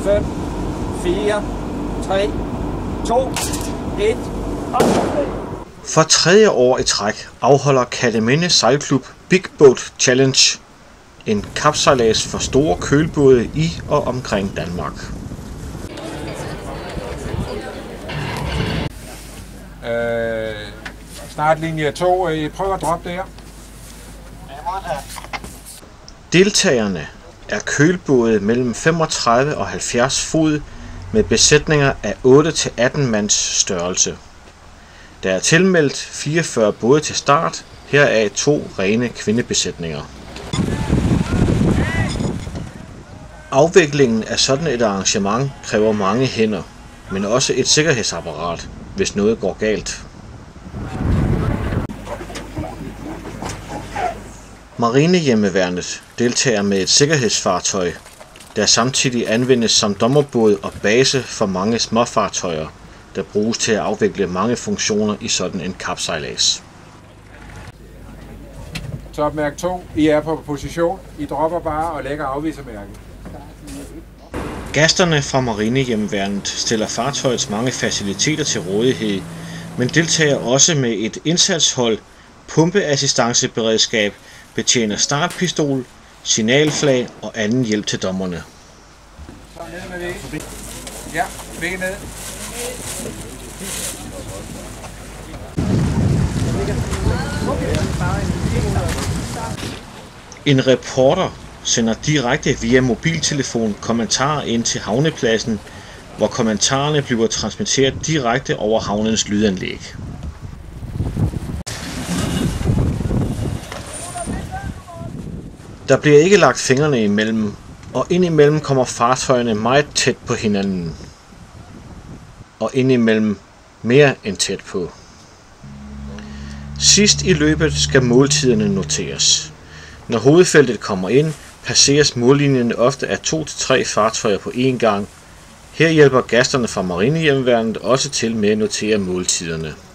5, 4, 3, 2, 1 og For tredje år i træk afholder Kerteminde Sejlklub Big Boat Challenge, en kapsejlads for store kølbåde i og omkring Danmark. Snart linje 2. Prøv at droppe der. Deltagerne er kølbåde mellem 35 og 70 fod med besætninger af 8-18 mands størrelse. Der er tilmeldt 44 både til start, heraf 2 rene kvindebesætninger. Afviklingen af sådan et arrangement kræver mange hænder, men også et sikkerhedsapparat, hvis noget går galt. Marinehjemmeværnet deltager med et sikkerhedsfartøj, der samtidig anvendes som dommerbåd og base for mange småfartøjer, der bruges til at afvikle mange funktioner i sådan en kapsejlads. Topmærke 2. I er på position. I dropper bare og lægger afvisermærket. Gasterne fra Marinehjemmeværnet stiller fartøjets mange faciliteter til rådighed, men deltager også med et indsatshold, pumpeassistanceberedskab, betjener startpistol, signalflag og anden hjælp til dommerne. Så ned med det. Ja, væk ned. En reporter sender direkte via mobiltelefon kommentarer ind til havnepladsen, hvor kommentarerne bliver transmitteret direkte over havnens lydanlæg. Der bliver ikke lagt fingrene imellem, og indimellem kommer fartøjerne meget tæt på hinanden. Og indimellem mere end tæt på. Sidst i løbet skal måltiderne noteres. Når hovedfeltet kommer ind, passeres mållinjerne ofte af 2-3 fartøjer på én gang. Her hjælper gasterne fra Marinehjemmeværnet også til med at notere måltiderne.